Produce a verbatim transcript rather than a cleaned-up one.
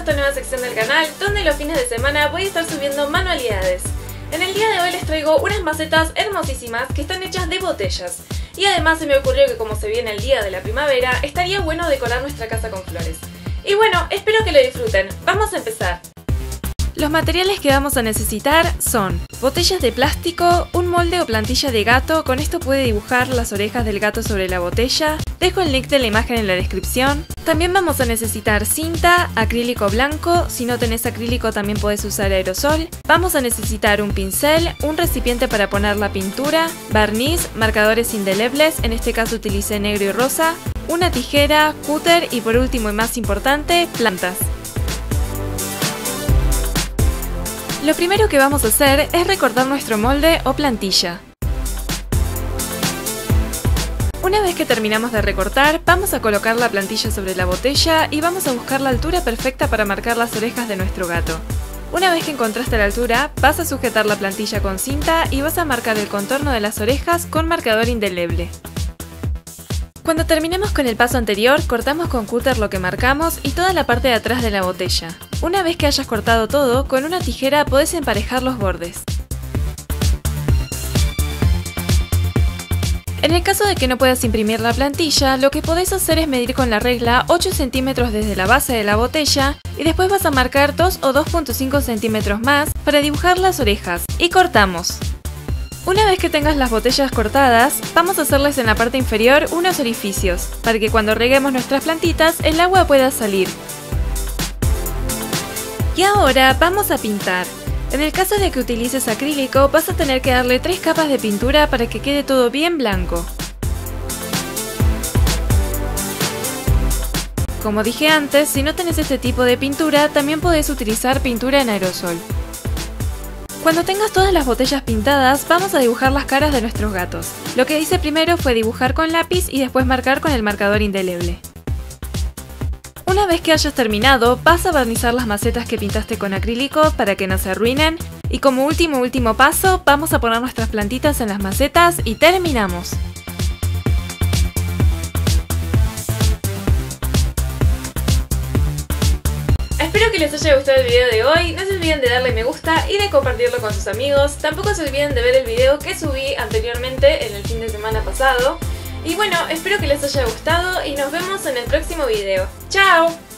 esta nueva sección del canal, donde los fines de semana voy a estar subiendo manualidades. En el día de hoy les traigo unas macetas hermosísimas que están hechas de botellas. Y además se me ocurrió que como se viene el día de la primavera, estaría bueno decorar nuestra casa con flores. Y bueno, espero que lo disfruten. Vamos a empezar. Los materiales que vamos a necesitar son botellas de plástico, un molde o plantilla de gato, con esto puede dibujar las orejas del gato sobre la botella, dejo el link de la imagen en la descripción. También vamos a necesitar cinta, acrílico blanco, si no tenés acrílico también podés usar aerosol. Vamos a necesitar un pincel, un recipiente para poner la pintura, barniz, marcadores indelebles, en este caso utilicé negro y rosa, una tijera, cúter y por último y más importante, plantas. Lo primero que vamos a hacer es recortar nuestro molde o plantilla. Una vez que terminamos de recortar, vamos a colocar la plantilla sobre la botella y vamos a buscar la altura perfecta para marcar las orejas de nuestro gato. Una vez que encontraste la altura, vas a sujetar la plantilla con cinta y vas a marcar el contorno de las orejas con marcador indeleble. Cuando terminemos con el paso anterior, cortamos con cúter lo que marcamos y toda la parte de atrás de la botella. Una vez que hayas cortado todo, con una tijera podés emparejar los bordes. En el caso de que no puedas imprimir la plantilla, lo que podés hacer es medir con la regla ocho centímetros desde la base de la botella y después vas a marcar dos o dos punto cinco centímetros más para dibujar las orejas. Y cortamos. Una vez que tengas las botellas cortadas, vamos a hacerles en la parte inferior unos orificios, para que cuando reguemos nuestras plantitas el agua pueda salir. Y ahora vamos a pintar. En el caso de que utilices acrílico, vas a tener que darle tres capas de pintura para que quede todo bien blanco. Como dije antes, si no tenés este tipo de pintura, también podés utilizar pintura en aerosol. Cuando tengas todas las botellas pintadas, vamos a dibujar las caras de nuestros gatos. Lo que hice primero fue dibujar con lápiz y después marcar con el marcador indeleble. Una vez que hayas terminado, vas a barnizar las macetas que pintaste con acrílico para que no se arruinen. Y como último último paso, vamos a poner nuestras plantitas en las macetas y terminamos. Espero que les haya gustado el video de hoy, no se olviden de darle me gusta y de compartirlo con sus amigos. Tampoco se olviden de ver el video que subí anteriormente en el fin de semana pasado. Y bueno, espero que les haya gustado y nos vemos en el próximo video. ¡Chao!